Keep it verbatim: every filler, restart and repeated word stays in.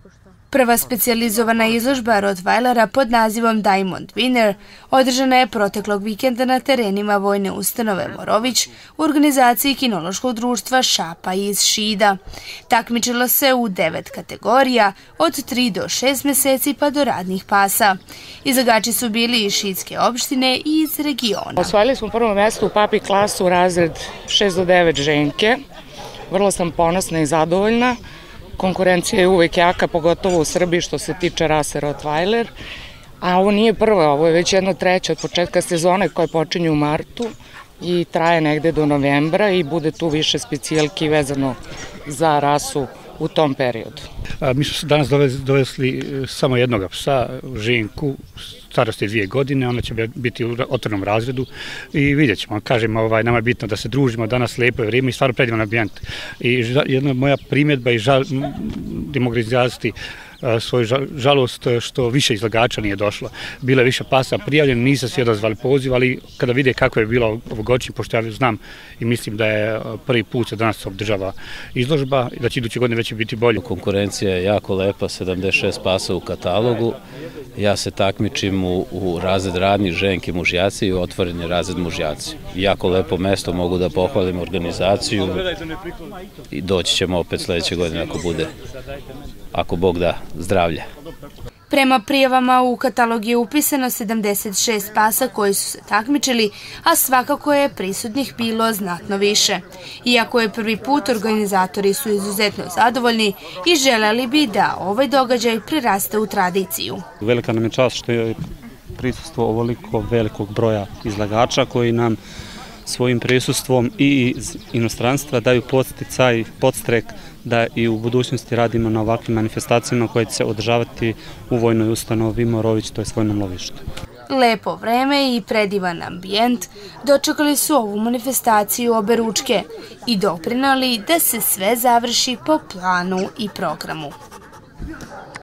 Prva specijalizovana izložba Rottweilera pod nazivom Diamond Winner održana je proteklog vikenda na terenima Vojne ustanove Morović u organizaciji kinološkog društva Šapa iz Šida. Takmičilo se u devet kategorija, od tri do šest meseci pa do radnih pasa. Izlagači su bili iz šidske opštine i iz regiona. Osvojili smo prvo mesto u papi klasu razred šest do devet ženke. Vrlo sam ponosna i zadovoljna. Konkurencija je uvek jaka, pogotovo u Srbiji što se tiče rase Rottweiler. A ovo nije prvo, ovo je već jedno treće od početka sezone koje počinje u martu i traje negde do novembra i bude tu više specijalki vezano za rasu u tom periodu. Mi smo danas dovesli samo jednoga psa, ženku, starosti dvije godine, ona će biti u otvornom razredu i vidjet ćemo. Kažem, ovaj, nama je bitno da se družimo, danas lepo je vrijeme i stvarno predivan ambijent. I jedna moja primjedba i žal, mogu izraziti svoju žalost što više izlagača nije došlo. Bilo je više pasa prijavljeno, nisu svi odazvali poziv, ali kada vide kako je bilo ovogodišnje, pošto ja znam i mislim da je prvi put se danas održava izložba i da će iduće godine već biti bolje. Konkurencija je jako lepa, sedamdeset šest pasa u katalogu. Ja se takmičim u, u razred radnih ženke mužjaci i otvoreni razred mužjaci. Jako lepo mesto, mogu da pohvalim organizaciju i doći ćemo opet sledeće godine ako bude, ako Bog da zdravlja. Prema prijavama u katalog je upisano sedamdeset šest pasa koji su se takmičili, a svakako je prisutnih bilo znatno više. Iako je prvi put, organizatori su izuzetno zadovoljni i želeli bi da ovaj događaj preraste u tradiciju. Velika nam je čast što je prisustvo ovoliko velikog broja izlagača koji nam svojim prisustvom i iz inostranstva daju podsticaj, podstrek da i u budućnosti radimo na ovakvim manifestacijama koje će se održavati u Vojnoj ustanovi Morović, to je vojnom lovištu. Lepo vreme i predivan ambijent dočekali su ovu manifestaciju oberučke i doprinali da se sve završi po planu i programu.